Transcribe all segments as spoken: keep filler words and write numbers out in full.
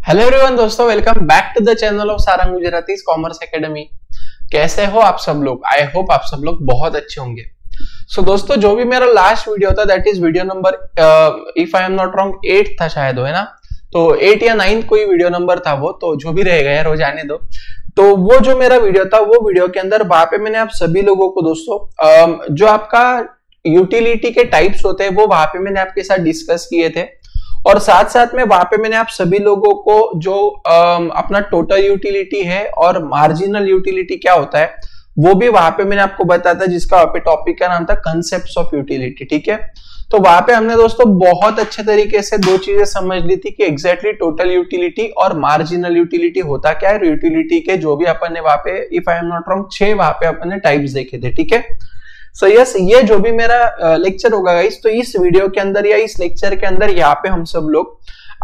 Hello everyone दोस्तों, welcome back to the channel of Sarang Gujarati commerce academy. कैसे हो आप सब लोग? आई होप आप सब लोग बहुत अच्छे होंगे। सो so, दोस्तों जो भी मेरा लास्ट वीडियो था that is video number if I am not wrong eight था शायद, है ना। तो एट या नाइन्थ कोई वीडियो नंबर था वो, तो जो भी रहेगा यार वो जाने दो। तो वो जो मेरा वीडियो था वो वीडियो के अंदर वहां पे मैंने आप सभी लोगों को दोस्तों जो आपका यूटिलिटी के टाइप्स होते हैं वो वहां पे मैंने आपके साथ डिस्कस किए थे, और साथ साथ में वहां पे मैंने आप सभी लोगों को जो आ, अपना टोटल यूटिलिटी है और मार्जिनल यूटिलिटी क्या होता है वो भी वहां पे मैंने आपको बताया था, जिसका वहां पे टॉपिक का नाम था कंसेप्ट्स ऑफ यूटिलिटी। ठीक है, तो वहां पे हमने दोस्तों बहुत अच्छे तरीके से दो चीजें समझ ली थी कि एग्जैक्टली टोटल यूटिलिटी और मार्जिनल यूटिलिटी होता क्या है। यूटिलिटी के जो भी अपन ने वहां पे if I am not wrong छह वहां पे अपन ने टाइप्स देखे थे। ठीक है, सो so, यस yes, ये जो भी मेरा लेक्चर होगा गाइस, तो इस वीडियो के अंदर या इस लेक्चर के अंदर यहाँ पे हम सब लोग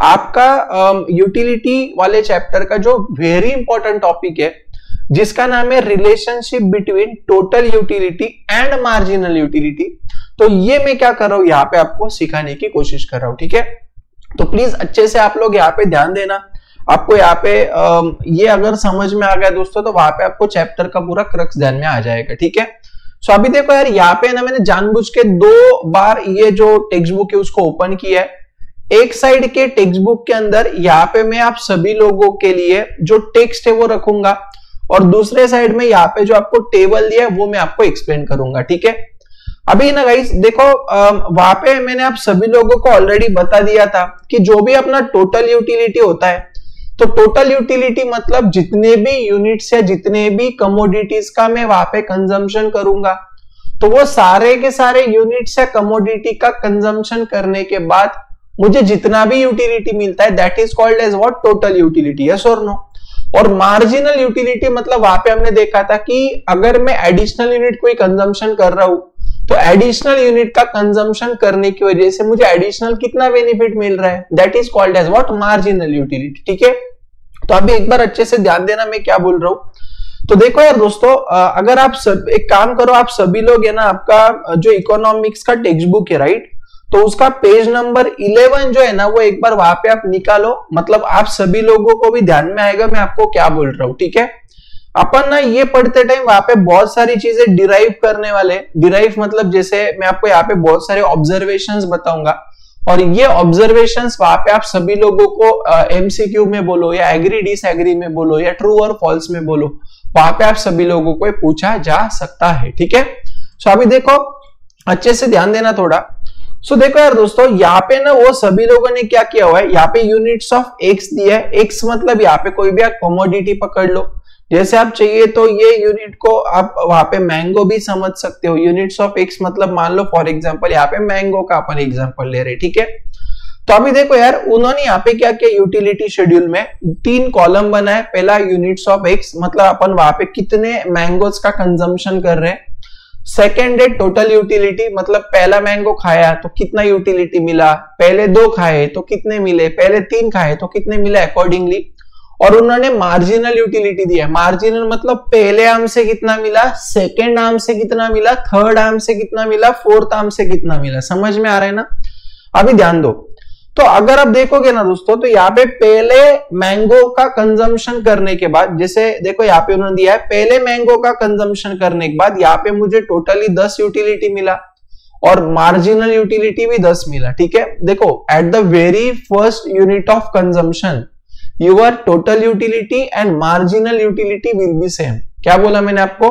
आपका यूटिलिटी um, वाले चैप्टर का जो वेरी इंपॉर्टेंट टॉपिक है जिसका नाम है relationship between total utility and marginal utility, तो ये मैं क्या कर रहा हूं यहाँ पे आपको सिखाने की कोशिश कर रहा हूं। ठीक है, तो प्लीज अच्छे से आप लोग यहाँ पे ध्यान देना। आपको यहाँ पे um, ये अगर समझ में आ गया दोस्तों तो वहां पे आपको चैप्टर का पूरा क्रक्स ध्यान में आ जाएगा। ठीक है, सो so, अभी देखो यार यहाँ पे ना मैंने जानबूझ के दो बार ये जो टेक्स्ट बुक है उसको ओपन किया है। एक साइड के टेक्स्ट बुक के अंदर यहाँ पे मैं आप सभी लोगों के लिए जो टेक्स्ट है वो रखूंगा, और दूसरे साइड में यहाँ पे जो आपको टेबल दिया है वो मैं आपको एक्सप्लेन करूंगा। ठीक है, अभी ना गाइस देखो वहां पे मैंने आप सभी लोगों को ऑलरेडी बता दिया था कि जो भी अपना टोटल यूटिलिटी होता है, तो टोटल यूटिलिटी मतलब जितने भी यूनिट्स या जितने भी कमोडिटीज का मैं वहां पे कंजम्पशन करूंगा, तो वो सारे के सारे यूनिट्स या कमोडिटी का कंजम्पशन करने के बाद मुझे जितना भी यूटिलिटी मिलता है that is called as what? Total utility. Yes और नो? और मार्जिनल यूटिलिटी मतलब वहां पे हमने देखा था कि अगर मैं एडिशनल यूनिट कोई कंजम्पशन कर रहा हूं तो एडिशनल यूनिट का कंजम्पशन करने की वजह से मुझे एडिशनल कितना बेनिफिट मिल रहा है that is called as what? Marginal utility. ठीक है, तो अभी एक बार अच्छे से ध्यान देना मैं क्या बोल रहा हूं। तो देखो यार दोस्तों, अगर आप सब एक काम करो, आप सभी लोग है ना, आपका जो इकोनॉमिक्स का टेक्स्ट बुक है राइट, तो उसका पेज नंबर इलेवन जो है ना वो एक बार वहां पे आप निकालो, मतलब आप सभी लोगों को भी ध्यान में आएगा मैं आपको क्या बोल रहा हूं। ठीक है, अपन ना ये पढ़ते टाइम वहां पे बहुत सारी चीजें डिराइव करने वाले। डिराइव मतलब जैसे मैं आपको यहाँ पे बहुत सारे ऑब्जर्वेशंस बताऊंगा, और ये ऑब्जर्वेशंस वहां पे आप सभी लोगों को एमसीक्यू में बोलो या एग्री डिसएग्री में बोलो या ट्रू और फॉल्स में बोलो, वहां पे आप सभी लोगों को पूछा जा सकता है। ठीक है, सो अभी देखो अच्छे से ध्यान देना थोड़ा। सो देखो यार दोस्तों, यहाँ पे ना वो सभी लोगों ने क्या किया हुआ है, यहाँ पे यूनिट्स ऑफ एक्स दिया है। एक्स मतलब यहाँ पे कोई भी आप कमोडिटी पकड़ लो, जैसे आप चाहिए तो ये यूनिट को आप वहां पे मैंगो भी समझ सकते हो। यूनिट्स ऑफ एक्स मतलब मान लो फॉर एग्जांपल यहाँ पे मैंगो का अपन एग्जांपल ले रहे। ठीक है, तो अभी देखो यार उन्होंने यहाँ पे क्या किया, यूटिलिटी शेड्यूल में तीन कॉलम बनाए। पहला यूनिट्स ऑफ एक्स मतलब अपन वहां पे कितने मैंगोज का कंजम्पशन कर रहे हैं। सेकेंड है टोटल यूटिलिटी, मतलब पहला मैंगो खाया तो कितना यूटिलिटी मिला, पहले दो खाए तो कितने मिले, पहले तीन खाए तो कितने मिले अकॉर्डिंगली। और उन्होंने मार्जिनल यूटिलिटी दिया। मार्जिनल मतलब पहले आर्म से कितना मिला, सेकेंड आर्म से कितना मिला, थर्ड आर्म से कितना मिला, फोर्थ आर्म से कितना मिला। समझ में आ रहा है ना? अभी ध्यान दो, तो अगर आप देखोगे ना दोस्तों, तो यहाँ पे पहले मैंगो का कंजम्पशन करने के बाद, जैसे देखो यहाँ पे उन्होंने दिया है पहले मैंगो का कंजम्पशन करने के बाद यहाँ पे मुझे टोटली दस यूटिलिटी मिला और मार्जिनल यूटिलिटी भी दस मिला। ठीक है, देखो at the very first unit of consumption your total utility and marginal utility will be same. क्या बोला मैंने आपको?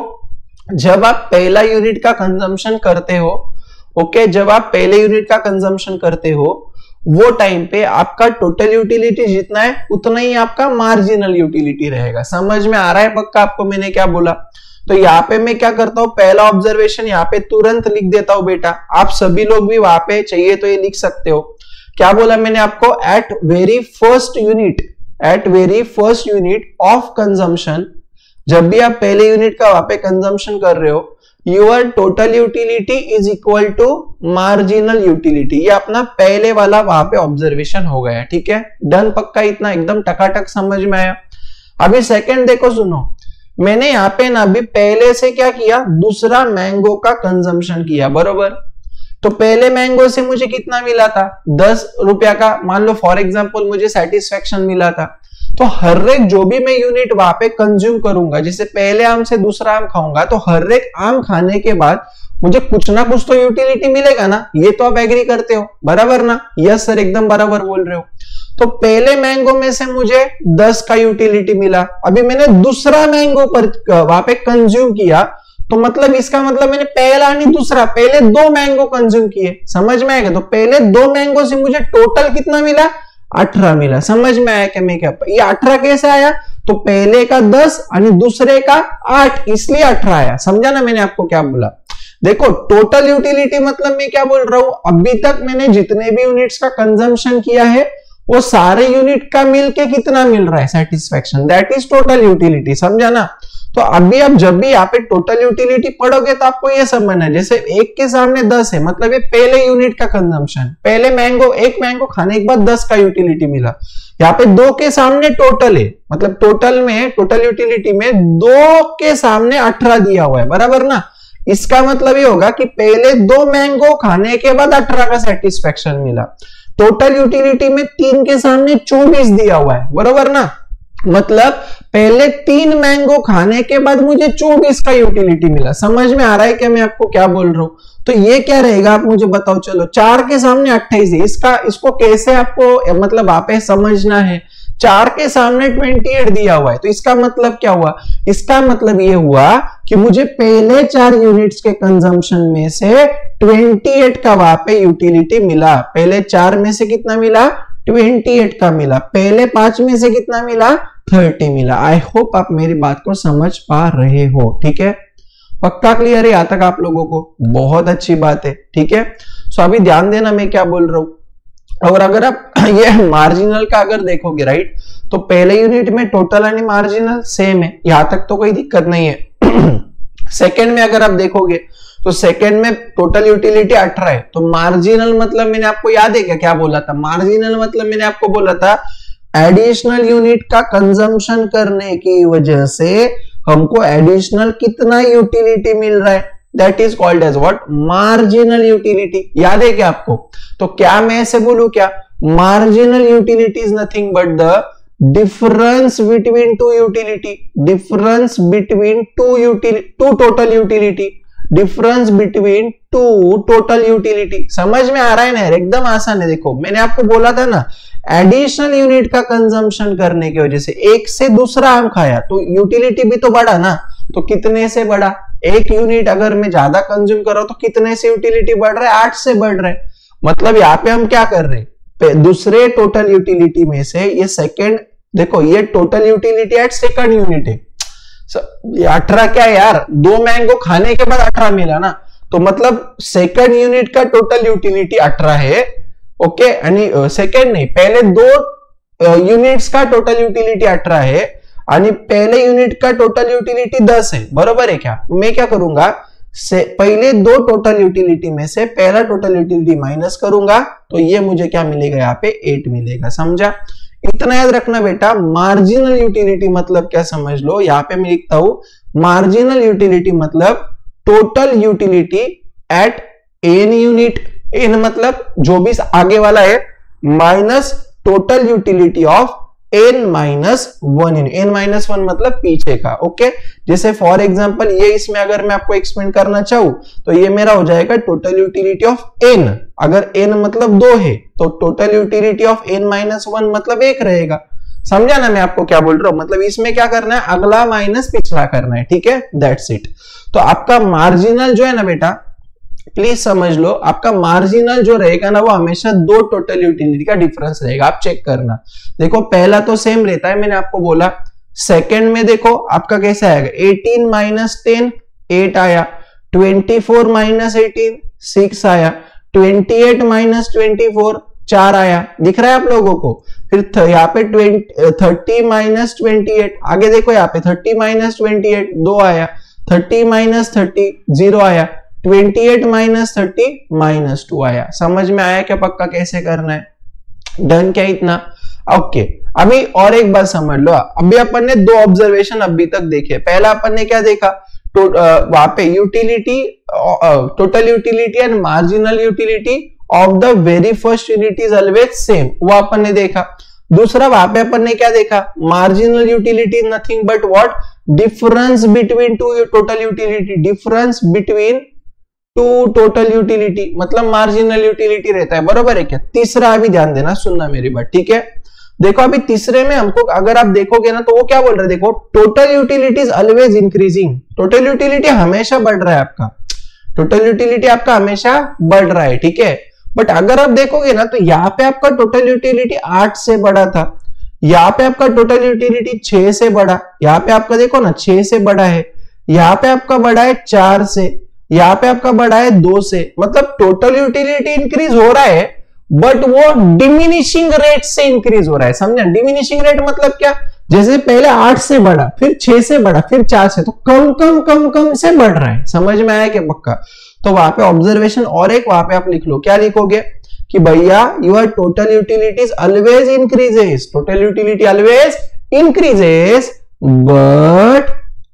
जब आप पहला यूनिट का कंजम्पशन करते हो, ओके, जब आप पहले यूनिट का कंजम्पशन करते हो वो टाइम पे आपका टोटल यूटिलिटी जितना है उतना ही आपका मार्जिनल यूटिलिटी रहेगा। समझ में आ रहा है पक्का आपको मैंने क्या बोला? तो यहाँ पे मैं क्या करता हूँ, पहला ऑब्जर्वेशन यहाँ पे तुरंत लिख देता हूं बेटा। आप सभी लोग भी वहां पे चाहिए तो ये लिख सकते हो। क्या बोला मैंने आपको? At very first unit at very first unit of consumption, जब भी आप पहले यूनिट का वहां पे कंजम्पशन कर रहे हो, your total utility is equal to marginal utility. ये अपना पहले वाला वहां पे ऑब्जर्वेशन हो गया। ठीक है, डन पक्का? इतना एकदम टकाटक समझ में आया। अभी सेकंड देखो, सुनो, मैंने यहाँ पे ना अभी पहले से क्या किया, दूसरा मैंगो का कंजम्पशन किया, बरोबर। तो पहले मैंगो से मुझे कितना मिला था, दस रुपया का, मान लो फॉर एग्जांपल मुझे सेटिस्फेक्शन मिला था। तो हर एक जो भी मैं यूनिट वहां पे कंज्यूम करूंगा, जैसे पहले आम से दूसरा आम खाऊंगा, तो हर एक आम खाने के बाद मुझे कुछ ना कुछ तो यूटिलिटी मिलेगा ना, ये तो आप एग्री करते हो, बराबर ना? यस सर, एकदम बराबर बोल रहे हो। तो पहले मैंगो में से मुझे दस का यूटिलिटी मिला, अभी मैंने दूसरा मैंगो पर वहां पे कंज्यूम किया, तो मतलब इसका मतलब मैंने पहला नहीं दूसरा, पहले दो मैंगो कंज्यूम किए, समझ में आएगा? तो पहले दो मैंगो से मुझे टोटल कितना मिला? अठारह मिला। समझ में आया क्या मैं क्या? ये अठारह कैसे आया? तो पहले का दस और दूसरे का आठ, इसलिए अठारह आया। समझा ना मैंने आपको क्या बोला? देखो टोटल यूटिलिटी मतलब मैं क्या बोल रहा हूं, अभी तक मैंने जितने भी यूनिट्स का कंजम्पशन किया है वो सारे यूनिट का मिलके कितना मिल रहा है? Satisfaction, that is total utility. समझा ना? तो अभी आप जब भी यहाँ पे टोटल यूटिलिटी पढ़ोगे तो आपको ये समझना है, जैसे एक के सामने दस है, मतलब ये पहले यूनिट का कंजम्पशन, पहले मैंगो, एक मैंगो खाने के बाद दस का यूटिलिटी मिला। यहाँ पे दो के सामने टोटल है, मतलब टोटल में, टोटल यूटिलिटी में दो के सामने अठारह दिया हुआ है, बराबर ना? इसका मतलब ये होगा कि पहले दो मैंगो खाने के बाद अठारह का सेटिस्फेक्शन मिला। टोटल यूटिलिटी में तीन के सामने चौबीस दिया हुआ है, बराबर ना? मतलब पहले तीन मैंगो खाने के बाद मुझे चौबीस का यूटिलिटी मिला। समझ में आ रहा है क्या मैं आपको क्या बोल रहा हूं? तो ये क्या रहेगा आप मुझे बताओ। चलो चार के सामने अट्ठाईस है, इसका इसको कैसे आपको मतलब आप समझना है। चार के सामने अट्ठाईस दिया हुआ है, तो इसका मतलब क्या हुआ? इसका मतलब ये हुआ कि मुझे पहले चार यूनिट्स के कंजम्पशन में से अट्ठाईस का वहां पे यूटिलिटी मिला। पहले चार में से कितना मिला? अट्ठाईस का मिला। पहले पांच में से कितना मिला? तीस मिला। आई होप आप मेरी बात को समझ पा रहे हो, ठीक है? पक्का क्लियर है यहां तक आप लोगों को? बहुत अच्छी बात है, ठीक है? सो अभी ध्यान देना मैं क्या बोल रहा हूं। और अगर आप ये मार्जिनल का अगर देखोगे, राइट, तो पहले यूनिट में टोटल और मार्जिनल सेम है, यहां तक तो कोई दिक्कत नहीं है। सेकंड में अगर आप देखोगे तो सेकंड में टोटल यूटिलिटी अठारह है, तो मार्जिनल मतलब मैंने आपको याद है क्या क्या बोला था? मार्जिनल मतलब मैंने आपको बोला था एडिशनल यूनिट का कंजम्पशन करने की वजह से हमको एडिशनल कितना यूटिलिटी मिल रहा है, that is called as what? Marginal utility. याद है क्या आपको? तो क्या मैं ऐसे बोलूं क्या? Marginal utility is nothing but the difference between two utility, difference between two utility, two total utility, difference between two total utility. समझ में आ रहा है ना? एकदम आसान है। देखो मैंने आपको बोला था ना, एडिशनल यूनिट का कंजम्पशन करने की वजह से एक से दूसरा आम खाया तो यूटिलिटी भी तो बढ़ा ना। तो कितने से बढ़ा? एक यूनिट अगर मैं ज्यादा कंज्यूम कर रहा हूं तो कितने से यूटिलिटी बढ़ रहा है? आठ से बढ़ रहा है। मतलब यहाँ पे हम क्या कर रहे हैं? दूसरे टोटल यूटिलिटी में से ये सेकेंड, देखो ये total utility at second unit है। अठारह क्या है यार? दो मैंगो खाने के बाद अठारह मिला ना, तो मतलब सेकंड यूनिट का टोटल यूटिलिटी अठारह है। ओके, यानी सेकंड नहीं, पहले दो यूनिट्स का टोटल यूटिलिटी अठारह है आणि पहले यूनिट का टोटल यूटिलिटी दस है, बरोबर है क्या? तो मैं क्या करूंगा, से पहले दो टोटल यूटिलिटी में से पहला टोटल यूटिलिटी माइनस करूंगा, तो ये मुझे क्या मिलेगा? यहाँ पे एट मिलेगा। समझा? इतना याद रखना बेटा। मार्जिनल यूटिलिटी मतलब क्या समझ लो, यहाँ पे मैं लिखता हूं मार्जिनल यूटिलिटी मतलब total utility at N unit, N मतलब जो भी आगे वाला है, minus total utility of N minus one unit. N minus one मतलब पीछे का। ओके, जैसे फॉर एग्जांपल ये इसमें अगर मैं आपको एक्सप्लेन करना चाहूं तो ये मेरा हो जाएगा टोटल यूटिलिटी ऑफ एन। अगर एन मतलब दो है तो total utility of N minus one मतलब एक रहेगा। समझा ना मैं आपको क्या बोल रहा हूं? मतलब इसमें क्या करना है? अगला माइनस पिछला करना है, ठीक है? That's it. तो आपका मार्जिनल जो है ना बेटा, प्लीज समझ लो, आपका मार्जिनल जो रहेगा ना वो हमेशा दो टोटल यूटिलिटी का डिफरेंस रहेगा। आप चेक करना, देखो पहला तो सेम रहता है, मैंने आपको बोला। सेकंड में देखो आपका कैसा आएगा? एटीन माइनस टेन, एट आया। Twenty four minus eighteen, six आया। Twenty eight minus twenty four, चार आया। दिख रहा है आप लोगों को? फिर यहाँ पे थर्टी माइनस ट्वेंटी एट, आगे देखो यहाँ पे थर्टी माइनस ट्वेंटी एट, दो आया। थर्टी माइनस थर्टी, जीरो आया। Twenty eight minus thirty, minus two आया। समझ में आया क्या पक्का कैसे करना है? डन क्या इतना? ओके, अभी और एक बात समझ लो। अभी अपन ने दो ऑब्जर्वेशन अभी तक देखे। पहला अपन ने क्या देखा? तो वहां पे utility, total utility and marginal utility of the very first unit is always same, वो अपन ने देखा। दूसरा वहां पे अपन ने क्या देखा, marginal utility is nothing but what, difference between two total utility, difference between two total utility मतलब मार्जिनल यूटिलिटी रहता है, बरोबर है क्या। तीसरा अभी ध्यान देना, सुनना मेरी बात, ठीक है। देखो अभी तीसरे में हमको अगर आप देखोगे ना तो वो क्या बोल रहे हैं, देखो total utility is always increasing, total utility हमेशा बढ़ रहा है आपका, टोटल यूटिलिटी आपका हमेशा बढ़ रहा है, ठीक है। बट अगर आप देखोगे ना तो यहाँ पे आपका टोटल यूटिलिटी आठ से बढ़ा था, यहाँ पे आपका टोटल यूटिलिटी छह से बढ़ा, यहाँ पे आपका देखो ना छह से बढ़ा है, यहाँ पे आपका बढ़ा है चार से, यहाँ पे आपका बढ़ा है दो से, मतलब टोटल यूटिलिटी इंक्रीज हो रहा है बट वो डिमिनिशिंग रेट से इंक्रीज हो रहा है, समझा। डिमिनिशिंग रेट मतलब क्या, जैसे पहले आठ से बढ़ा, फिर छह से बढ़ा, फिर चार से, तो कम कम कम कम से बढ़ रहा है, समझ में आया क्या पक्का। तो वहां पे ऑब्जर्वेशन और एक वहां पे आप लिख लो, क्या लिखोगे कि भैया your total utilities always increases, total utility always increases but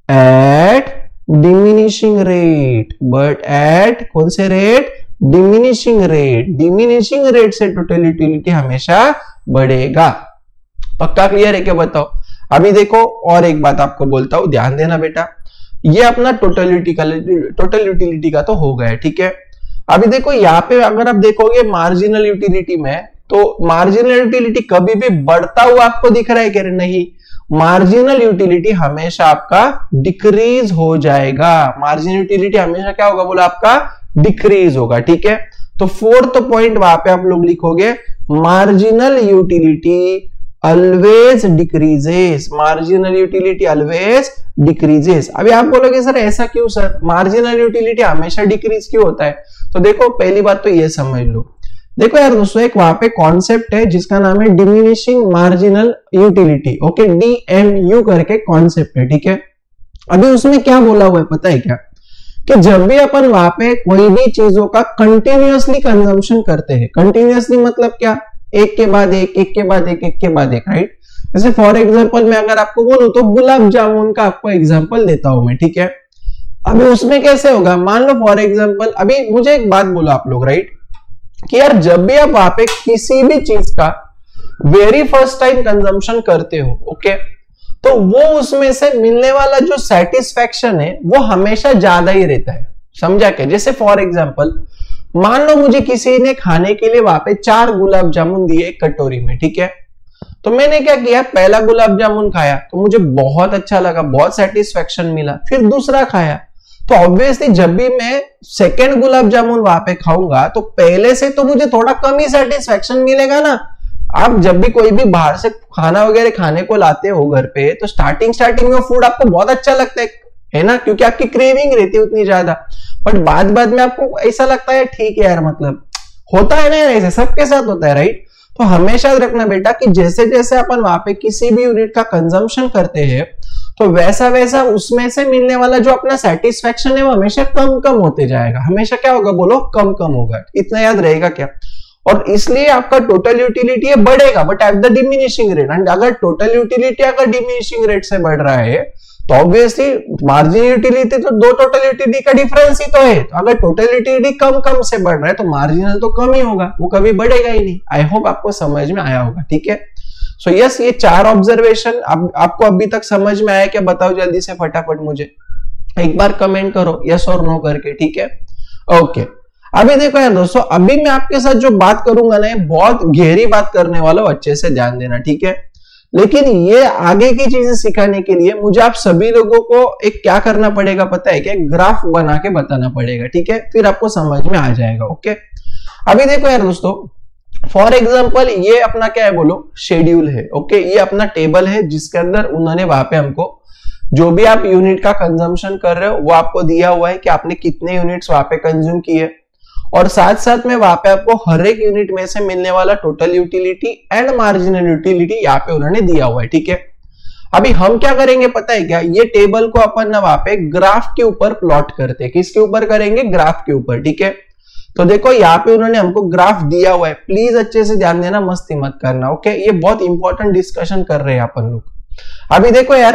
at diminishing rate, but at कौन से rate, diminishing rate, diminishing rate से टोटल यूटिलिटी हमेशा बढ़ेगा। पक्का क्लियर है क्या, बताओ। अभी देखो और एक बात आपको बोलता हूं, ध्यान देना बेटा, ये अपना टोटल यूटिलिटी टोटल यूटिलिटी का तो हो गया, ठीक है। अभी देखो यहाँ पे अगर आप देखोगे मार्जिनल यूटिलिटी में, तो मार्जिनल यूटिलिटी कभी भी बढ़ता हुआ आपको दिख रहा है क्या, नहीं, मार्जिनल यूटिलिटी हमेशा आपका डिक्रीज हो जाएगा, मार्जिनल यूटिलिटी हमेशा क्या होगा बोला, आपका डिक्रीज होगा, ठीक है। तो फोर्थ पॉइंट वहां पे आप लोग लिखोगे marginal utility always decreases, marginal utility always decreases. अभी आप बोलोगे सर ऐसा क्यों सर, मार्जिनल यूटिलिटी हमेशा डिक्रीज क्यों होता है, तो देखो पहली बात तो ये समझ लो, देखो यार दोस्तों एक वहां पे कॉन्सेप्ट है जिसका नाम है diminishing marginal utility, okay, D M U करके कॉन्सेप्ट है, ठीक है। अभी उसमें क्या बोला हुआ है पता है क्या, कि जब भी अपन वहां पे कोई भी चीजों का कंटिन्यूअसली कंजम्पशन करते हैं, कंटिन्यूअसली मतलब क्या, एक के बाद एक, एक के बाद एक, एक के बाद एक, राइट। जैसे फॉर एग्जांपल मैं अगर आपको बोलूं तो गुलाब जामुन का आपको एग्जांपल देता हूं मैं, ठीक है। अभी उसमें कैसे होगा, मान लो फॉर एग्जांपल, अभी मुझे एक बात बोलो आप लोग, राइट, कि यार जब भी आप वहां पे किसी भी चीज का वेरी फर्स्ट टाइम कंजम्पशन करते हो, ओके, तो वो उसमें से मिलने वाला जो सेटिस्फेक्शन है वो हमेशा ज्यादा ही रहता है, समझा क्या। जैसे फॉर एग्जांपल मान लो मुझे किसी ने खाने के लिए वहां पे चार गुलाब जामुन दिए एक कटोरी में, ठीक है। तो मैंने क्या किया, पहला गुलाब जामुन खाया तो मुझे बहुत अच्छा लगा, बहुत सेटिस्फेक्शन मिला, फिर दूसरा खाया, तो ऑब्वियसली जब भी मैं सेकेंड गुलाब जामुन वहां पे खाऊंगा तो पहले से तो मुझे थोड़ा कम ही सेटिस्फेक्शन मिलेगा ना। आप जब भी कोई भी बाहर से खाना वगैरह खाने को लाते हो घर पे, तो स्टार्टिंग स्टार्टिंग में फूड आपको बहुत अच्छा लगता है है ना, क्योंकि आपकी क्रेविंग रहती है उतनी ज्यादा, बट बाद बाद में आपको ऐसा लगता है ठीक है यार, मतलब होता है ना ऐसे, सबके साथ होता है, राइट। तो हमेशा रखना बेटा कि जैसे जैसे अपन वहां पे किसी भी यूनिट का कंजम्पशन करते हैं तो वैसा वैसा उसमें से मिलने वाला जो अपना सेटिस्फेक्शन है वो हमेशा कम कम होते जाएगा, हमेशा क्या होगा बोलो, कम कम होगा, इतना याद रहेगा क्या। और इसलिए आपका टोटल यूटिलिटी बढ़ेगा but at the diminishing rate, and अगर टोटल यूटिलिटी अगर डिमिनिशिंग रेट से बढ़ रहा है तो ऑब्वियसली मार्जिनल यूटिलिटी तो दो टोटल यूटिलिटी का डिफरेंस ही तो है, तो अगर टोटल यूटिलिटी कम कम से बढ़ रहा है तो मार्जिनल तो कम ही होगा, वो कभी बढ़ेगा ही नहीं। आई होप आपको समझ में आया होगा, ठीक है। सो so, यस yes, ये चार ऑब्जर्वेशन आप, आपको अभी तक समझ में आया क्या, बताओ जल्दी से फटाफट मुझे एक बार कमेंट करो यस और नो करके, ठीक है। Okay okay. अभी देखो यार दोस्तों, अभी मैं आपके साथ जो बात करूंगा ना बहुत गहरी बात करने वाला हूं, अच्छे से ध्यान देना, ठीक है। लेकिन ये आगे की चीजें सिखाने के लिए मुझे आप सभी लोगों को एक क्या करना पड़ेगा पता है क्या, ग्राफ बना के बताना पड़ेगा, ठीक है, फिर आपको समझ में आ जाएगा। ओके, अभी देखो यार दोस्तों, फॉर एग्जाम्पल ये अपना क्या है बोलो, शेड्यूल है, ओके, ये अपना टेबल है जिसके अंदर उन्होंने वहां पे हमको जो भी आप यूनिट का कंजम्पशन कर रहे हो वो आपको दिया हुआ है कि आपने कितने यूनिट्स वहां पे कंज्यूम किए, और साथ साथ में वहां पे आपको हर एक यूनिट में से मिलने वाला total utility and marginal utility यहाँ पे उन्होंने दिया हुआ है, ठीक है। अभी हम क्या करेंगे पता है क्या, ये टेबल को अपन ना वहां पे ग्राफ के ऊपर प्लॉट करते हैं, किसके ऊपर करेंगे, ग्राफ के ऊपर, ठीक है। तो देखो यहाँ पे उन्होंने हमको ग्राफ दिया हुआ है, प्लीज अच्छे से ध्यान देना, मस्ती मत करना, ओके। ये बहुत इंपॉर्टेंट डिस्कशन कर रहे हैं अपन लोग। अभी देखो यार,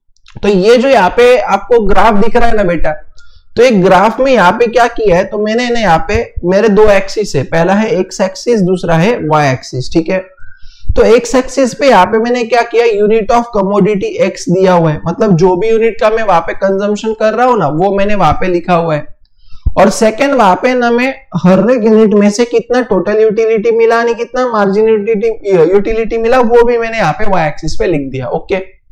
तो ये जो यहाँ पे आपको ग्राफ दिख रहा है ना बेटा, तो एक ग्राफ में यहाँ पे क्या किया है, तो मैंने ना यहाँ पे मेरे दो एक्सिस है, पहला है एक्स एक्सिस, दूसरा है वाई एक्सिस, ठीक है। तो एक्स एक्सिस पे यहाँ पे मैंने क्या किया, यूनिट ऑफ कमोडिटी एक्स दिया हुआ है, मतलब जो भी यूनिट का मैं वहां पे कंजम्पशन कर रहा हूं ना वो मैंने वहां पे लिखा हुआ है। और सेकंड वहां पे ना मैं हर एक यूनिट में से कितना टोटल यूटिलिटी मिला नहीं कितना मार्जिन यूटिलिटी यूटिलिटी मिला वो भी मैंने यहाँ पे वाई एक्सिस पे लिख दिया। ओके,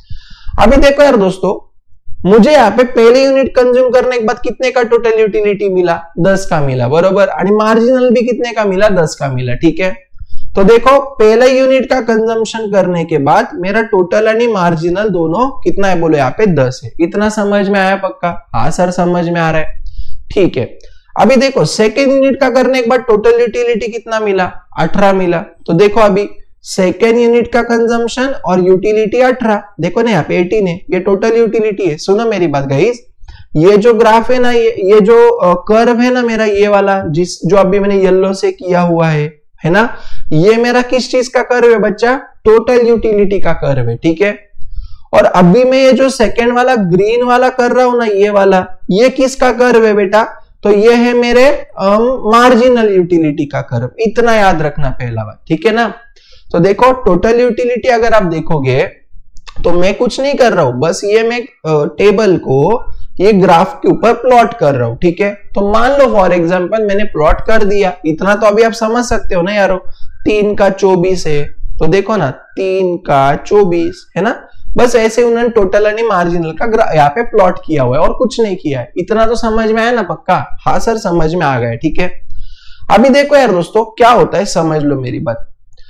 अभी देखो यार दोस्तों, मुझे यहाँ पे पहले यूनिट कंज्यूम करने के बाद कितने का टोटल यूटिलिटी मिला, दस का मिला बरोबर, और मार्जिनल भी कितने का मिला, दस का मिला। ठीक है, तो देखो पहले यूनिट का कंजम्पशन करने के बाद मेरा टोटल और मार्जिनल दोनों कितना है, बोलो यहाँ पे दस है। इतना समझ में आया पक्का? हाँ सर समझ में आ रहा है। ठीक है, अभी देखो सेकेंड यूनिट का करने के बाद टोटल यूटिलिटी कितना मिला, अठारह मिला। तो देखो अभी सेकेंड यूनिट का कंजम्पशन और यूटिलिटी अठारह, देखो ना यहाँ पे अठारह है, ये टोटल यूटिलिटी है। सुनो मेरी बात गाइस, ये जो ग्राफ है ना, ये ये जो कर्व है ना मेरा, ये वाला जिस जो अभी मैंने येलो से किया हुआ है है ना, ये मेरा किस चीज का कर्व है बच्चा, टोटल यूटिलिटी का कर्व है। ठीक है, और अभी मैं ये जो सेकेंड वाला ग्रीन वाला कर रहा हूं ना, ये वाला, ये किसका कर्व है बेटा, तो ये है मेरे मार्जिनल यूटिलिटी का कर्व। इतना याद रखना पहला बात, ठीक है ना। तो देखो टोटल यूटिलिटी अगर आप देखोगे तो मैं कुछ नहीं कर रहा हूं, बस ये मैं टेबल को ये ग्राफ के ऊपर प्लॉट कर रहा हूं। ठीक है, तो मान लो फॉर एग्जांपल मैंने प्लॉट कर दिया, इतना तो अभी आप समझ सकते हो ना यारो, तीन का चौबीस है, तो देखो ना तीन का चौबीस है ना, बस ऐसे उन्होंने टोटल यानी मार्जिनल का यहाँ पे प्लॉट किया हुआ है और कुछ नहीं किया है। इतना तो समझ में आया ना पक्का? हाँ सर समझ में आ गया। ठीक है, अभी देखो यार दोस्तों क्या होता है, समझ लो मेरी बात।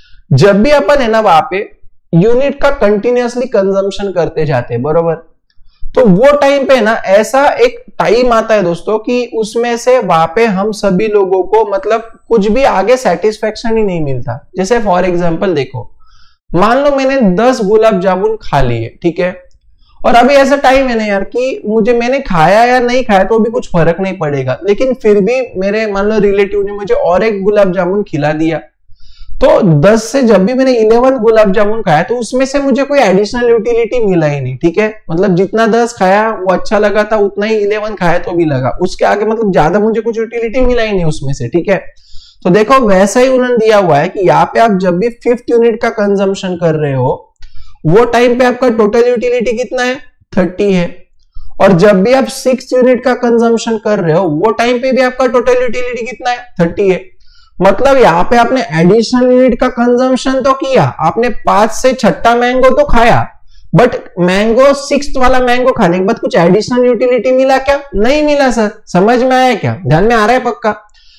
जब भी अपन है ना वहां पे यूनिट का कंटिन्यूअसली कंजम्पशन करते जाते हैं बरोबर, तो वो टाइम पे ना ऐसा एक टाइम आता है दोस्तों कि उसमें से वहां पे हम सभी लोगों को मतलब कुछ भी आगे सेटिस्फेक्शन ही नहीं मिलता। जैसे फॉर एग्जांपल देखो, मान लो मैंने दस गुलाब जामुन खा लिए, ठीक है, और अभी ऐसा टाइम है ना यार कि मुझे मैंने खाया या नहीं खाया तो भी कुछ फर्क नहीं पड़ेगा, लेकिन फिर भी मेरे मान लो रिलेटिव ने मुझे और एक गुलाब जामुन खिला दिया, तो दस से जब भी मैंने ग्यारह गुलाब जामुन खाया तो उसमें से मुझे कोई एडिशनल यूटिलिटी मिला ही नहीं। ठीक है, मतलब जितना दस खाया वो अच्छा लगा था, उतना ही ग्यारह खाया तो भी लगा, उसके आगे मतलब ज्यादा मुझे कुछ यूटिलिटी मिला ही नहीं उसमें से। ठीक है, तो देखो वैसा ही उन्होंने दिया हुआ है कि यहाँ पे आप जब भी फिफ्थ यूनिट का कंजम्पशन कर रहे हो वो टाइम पे आपका टोटल यूटिलिटी कितना है, तीस है, और जब भी आप सिक्स यूनिट का कंजम्पशन कर रहे हो वो टाइम पे भी आपका टोटल यूटिलिटी कितना है, तीस है। मतलब यहाँ पे आपने एडिशनल यूनिट का कंजम्पशन तो किया, आपने पांच से छठा मैंगो तो खाया, बट मैंगो सिक्स वाला मैंगो खाने के बाद कुछ एडिशनल यूटिलिटी मिला क्या, नहीं मिला सर। समझ में आया क्या, ध्यान में आ रहा है पक्का?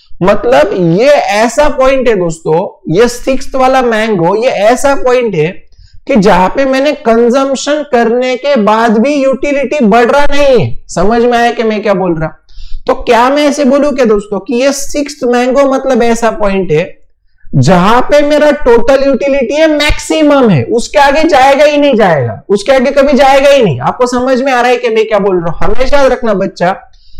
मतलब ये ऐसा पॉइंट है दोस्तों, ये सिक्स वाला मैंगो ये ऐसा पॉइंट है कि जहां पे मैंने कंजम्पशन करने के बाद भी यूटिलिटी बढ़ रहा नहीं है। समझ में आया कि मैं क्या बोल रहा? तो क्या मैं ऐसे बोलूं क्या दोस्तों कि ये सिक्स्थ मैंगो मतलब ऐसा पॉइंट है जहां पे मेरा टोटल यूटिलिटी है मैक्सिमम है, उसके आगे जाएगा ही नहीं, जाएगा उसके आगे कभी जाएगा ही नहीं। आपको समझ में आ रहा है कि मैं क्या बोल रहा हूं? हमेशा याद रखना बच्चा,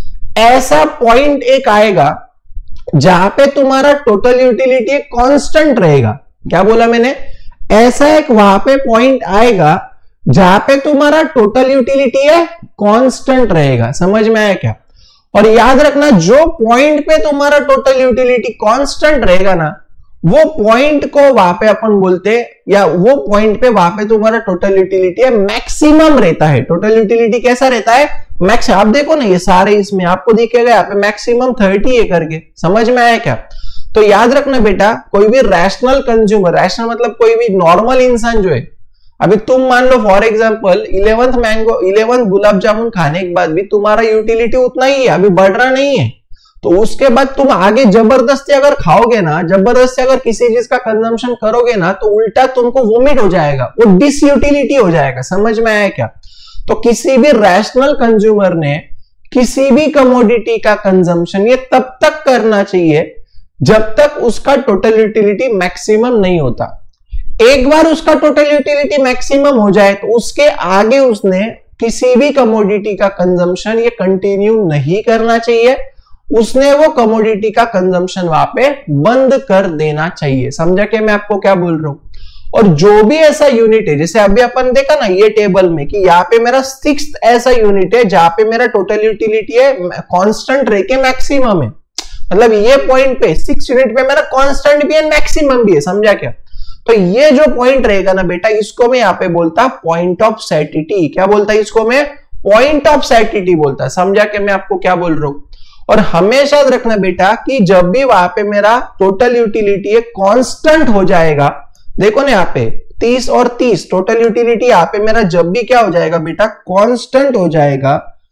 ऐसा पॉइंट एक आएगा जहां पे तुम्हारा टोटल यूटिलिटी कांस्टेंट रहेगा। क्या बोला मैंने? ऐसा एक वहां पे पॉइंट आएगा जहां पे तुम्हारा टोटल यूटिलिटी है कांस्टेंट रहेगा। समझ में आया क्या? और याद रखना, जो पॉइंट पे तुम्हारा टोटल यूटिलिटी कांस्टेंट रहेगा ना, वो पॉइंट को वहां पे अपन बोलते हैं, या वो पॉइंट पे वहां पे तुम्हारा टोटल यूटिलिटी है मैक्सिमम रहता है। टोटल यूटिलिटी कैसा रहता है, मैक्स। आप देखो ना ये सारे इसमें आपको दिखेगा यहाँ पे मैक्सिमम थर्टी है करके। समझ में आया क्या? तो याद रखना बेटा, कोई भी रैशनल कंज्यूमर, रैशनल मतलब कोई भी नॉर्मल इंसान जो है, अभी तुम मान लो for example eleventh mango eleventh gulab jamun खाने के बाद भी तुम्हारा यूटिलिटी उतना ही है, अभी बढ़ रहा नहीं है, तो उसके बाद तुम आगे जबरदस्ती अगर खाओगे ना, जबरदस्ती अगर किसी चीज का कंजम्पशन करोगे ना, तो उल्टा तुमको वोमिट हो जाएगा, वो डिसयूटिलिटी हो जाएगा। समझ में आया क्या? तो किसी भी रैशनल कंज्यूमर ने किसी भी कमोडिटी का कंजम्पशन ये तब तक करना चाहिए जब तक उसका टोटल यूटिलिटी मैक्सिमम नहीं होता। एक बार उसका टोटल यूटिलिटी मैक्सिमम हो जाए तो उसके आगे उसने किसी भी कमोडिटी का कंजम्पशन ये कंटिन्यू नहीं करना चाहिए, उसने वो कमोडिटी का कंजम्पशन वहां पे बंद कर देना चाहिए। समझा कि मैं आपको क्या बोल रहा हूं? और जो भी ऐसा यूनिट है, जैसे अभी अपन देखा ना ये टेबल में कि यहाँ पे मेरा सिक्स्थ ऐसा यूनिट है जहां पे मेरा टोटल यूटिलिटी है कांस्टेंट रह के मैक्सिमम है, मतलब ये पॉइंट पे सिक्स यूनिट पे मेरा कांस्टेंट भी है मैक्सिमम भी है। समझा क्या? तो ये जो पॉइंट रहेगा ना बेटा, इसको मैं यहाँ पे बोलता पॉइंट ऑफ सैटिटी। क्या बोलता है इसको मैं? पॉइंट ऑफ सैटिटी बोलता। समझा कि मैं आपको क्या बोल रहा हूं? और हमेशा याद रखना बेटा कि जब भी वहां पे मेरा टोटल यूटिलिटी एक कांस्टेंट हो जाएगा, देखो ना यहाँ पे तीस और तीस टोटल यूटिलिटी यहाँ पे मेरा जब भी क्या हो जाएगा बेटा, कांस्टेंट हो जाएगा,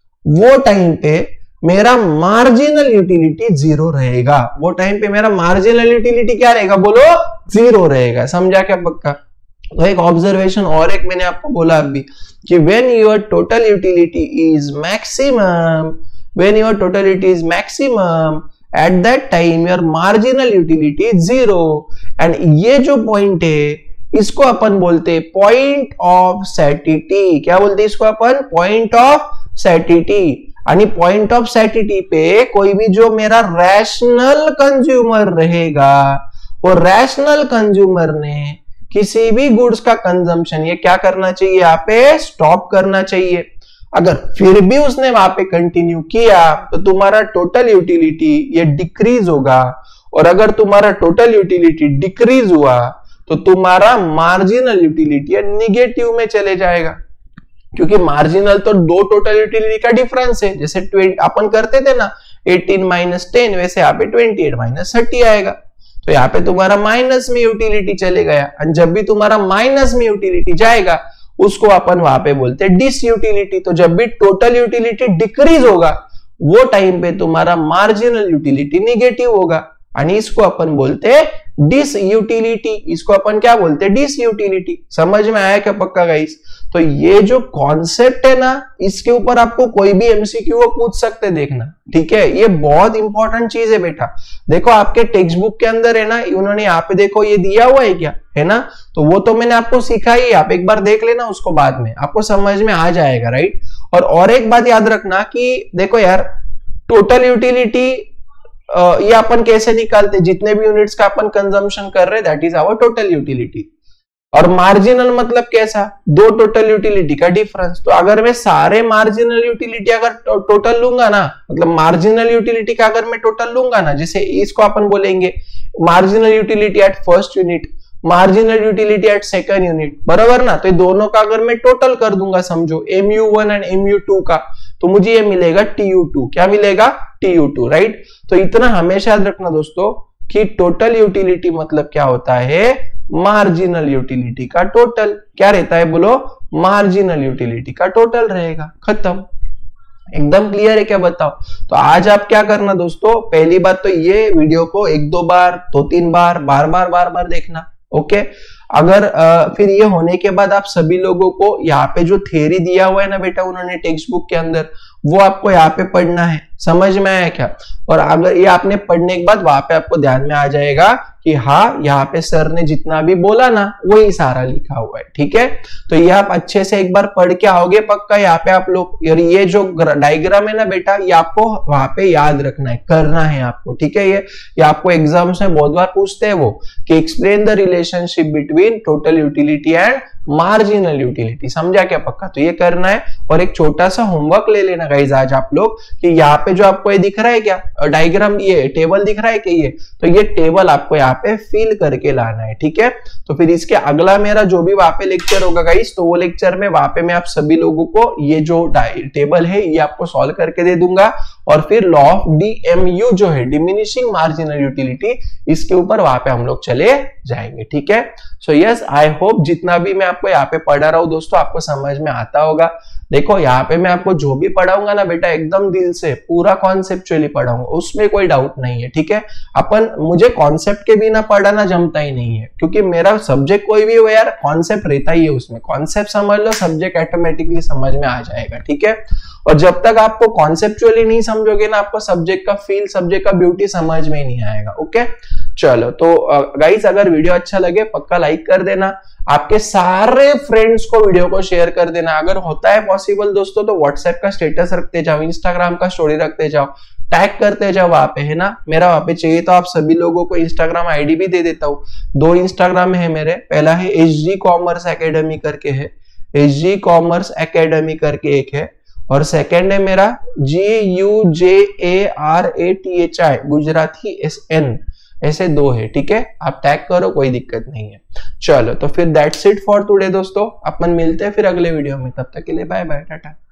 वो टाइम पे मेरा मार्जिनल यूटिलिटी जीरो रहेगा। वो टाइम पे मेरा मार्जिनल यूटिलिटी क्या रहेगा बोलो? जीरो रहेगा। समझा क्या पक्का? तो एक ऑब्जर्वेशन और एक मैंने आपको बोला अभी कि when your total utility is maximum, when your total utility is maximum, at that time your marginal utility is zero. And ये जो पॉइंट है इसको अपन बोलते पॉइंट ऑफ सैटिटी। क्या बोलते हैं इसको अपन? Point of सैटिटी। आणि पॉइंट ऑफ सैटिटी पे कोई भी जो मेरा रैशनल कंज्यूमर रहेगा, वो रैशनल कंज्यूमर ने किसी भी गुड्स का कंजम्पशन ये क्या करना चाहिए? यहाँ पे स्टॉप करना चाहिए। अगर फिर भी उसने वहां पे कंटिन्यू किया तो तुम्हारा टोटल यूटिलिटी ये डिक्रीज होगा, और अगर तुम्हारा टोटल यूटिलिटी डिक्रीज हुआ तो तुम्हारा मार्जिनल यूटिलिटी निगेटिव में चले जाएगा, क्योंकि मार्जिनल तो दो टोटल यूटिलिटी का डिफरेंस है। जैसे अपन करते थे ना अठारह माइनस टेन, वैसे यहाँ पे अट्ठाईस माइनस थर्टी आएगा। तो यहाँ पे तुम्हारा माइनस में यूटिलिटी चले गया, और जब भी तुम्हारा माइनस में यूटिलिटी जाएगा उसको अपन वहां पे बोलते हैं डिस यूटिलिटी। तो जब भी टोटल यूटिलिटी डिक्रीज होगा वो टाइम पे तुम्हारा मार्जिनल यूटिलिटी निगेटिव होगा, और इसको अपन बोलते हैं डिस यूटिलिटी। इसको अपन क्या बोलते हैं? Disutility. समझ में आया क्या पक्का गाइस? तो ये जो कॉन्सेप्ट है ना, इसके ऊपर आपको कोई भी एमसीक्यू को पूछ सकते, देखना ठीक है। ये बहुत इंपॉर्टेंट चीज है बेटा। देखो आपके टेक्स्ट बुक के अंदर है ना, उन्होंने यहाँ पे देखो ये दिया हुआ है क्या, है ना? तो वो तो मैंने आपको सिखाई, आप एक बार देख लेना, उसको बाद में आपको समझ में आ जाएगा, राइट। और और एक बात याद रखना कि देखो यार, टोटल यूटिलिटी ये अपन कैसे निकालते? जितने भी यूनिट्स का अपन कंजम्पशन कर रहे, that is our total utility. और मार्जिनल मतलब कैसा? दो टोटल यूटिलिटी का डिफरेंस। तो अगर मैं सारे मार्जिनल यूटिलिटी अगर टो, टोटल लूंगा ना, मतलब मार्जिनल यूटिलिटी का अगर मैं टोटल लूंगा ना, जैसे इसको अपन बोलेंगे marginal utility at first unit, marginal utility at second unit, बराबर ना? तो दोनों का अगर मैं टोटल कर दूंगा, समझो M U one and M U two का, तो मुझे ये मिलेगा टी यू टू। क्या मिलेगा? T U two, right. तो इतना हमेशा याद रखना दोस्तों कि टोटल यूटिलिटी मतलब क्या होता है? मार्जिनल यूटिलिटी का टोटल। क्या रहता है बोलो? मार्जिनल यूटिलिटी का टोटल रहेगा। खत्म। एकदम क्लियर है क्या? बताओ। तो आज आप क्या करना दोस्तों, पहली बात तो ये वीडियो को एक दो बार, दो तीन बार, बार बार बार बार देखना, ओके। अगर आ, फिर ये होने के बाद आप सभी लोगों को यहाँ पे जो थ्योरी दिया हुआ है ना बेटा उन्होंने टेक्स्ट बुक के अंदर, वो आपको यहाँ पे पढ़ना है। समझ में आया क्या? और अगर ये आपने पढ़ने के बाद वहां पे आपको ध्यान में आ जाएगा कि हाँ, यहाँ पे सर ने जितना भी बोला ना वही सारा लिखा हुआ है, ठीक है। तो ये आप अच्छे से एक बार पढ़ के आओगे पक्का यहाँ पे आप लोग। और ये जो डायग्राम है ना बेटा, ये आपको वहां पे याद रखना है, करना है आपको, ठीक है। ये ये आपको एग्जाम्स में बहुत बार पूछते हैं वो कि explain the relationship between total utility and marginal utility. समझा क्या पक्का? तो ये करना है। और एक छोटा सा होमवर्क ले लेना गाइस आज आप लोग कि यहाँ पे जो आपको ये दिख रहा है क्या डायग्राम, ये टेबल दिख रहा है कि ये, तो ये टेबल आपको यहाँ पे फिल करके लाना है, ठीक है। तो फिर इसके अगला मेरा जो भी वहां पे लेक्चर होगा गाइस, तो वो लेक्चर में वहां पे मैं आप सभी लोगों को ये जो टेबल है ये आपको सॉल्व करके दे दूंगा। और फिर law of D M U जो है, डिमिनिशिंग मार्जिनल यूटिलिटी, इसके ऊपर वहां पे हम लोग चले जाएंगे, ठीक है। सो यस, आई होप जितना भी मैं आपको यहाँ पे पढ़ा रहा हूँ दोस्तों आपको समझ में आता होगा। देखो यहाँ पे मैं आपको जो भी पढ़ाऊंगा ना बेटा, एकदम दिल से पूरा कॉन्सेप्चुअली पढ़ाऊंगा, उसमें कोई डाउट नहीं है, ठीक है। अपन मुझे कॉन्सेप्ट के बिना पढ़ाना जमता ही नहीं है, क्योंकि मेरा सब्जेक्ट कोई भी हो यार, कॉन्सेप्ट रहता ही है उसमें। कॉन्सेप्ट समझ लो, सब्जेक्ट ऑटोमेटिकली समझ में आ जाएगा, ठीक है। और जब तक आपको कॉन्सेप्चुअली नहीं समझोगे ना, आपको सब्जेक्ट का फील, सब्जेक्ट का ब्यूटी समझ में ही नहीं आएगा, ओके। चलो तो गाइस, अगर वीडियो अच्छा लगे पक्का लाइक कर देना, आपके सारे फ्रेंड्स को वीडियो को शेयर कर देना। अगर होता है पॉसिबल दोस्तों तो व्हाट्सएप का स्टेटस रखते जाओ, इंस्टाग्राम का स्टोरी रखते जाओ, टैग करते जाओ वहां पे, है ना। मेरा वहां पे चाहिए तो आप सभी लोगों को इंस्टाग्राम आईडी भी दे देता हूँ। दो इंस्टाग्राम है मेरे, पहला है एच जी कॉमर्स एकेडमी करके है, एच जी कॉमर्स एकेडमी करके एक है, और सेकंड है मेरा G U J A R A T H I Gujarati S N ऐसे दो है, ठीक है, आप टैग करो, कोई दिक्कत नहीं है। चलो तो फिर दैट्स इट फॉर टुडे दोस्तों, अपन मिलते हैं फिर अगले वीडियो में, तब तक के लिए बाय बाय, टाटा।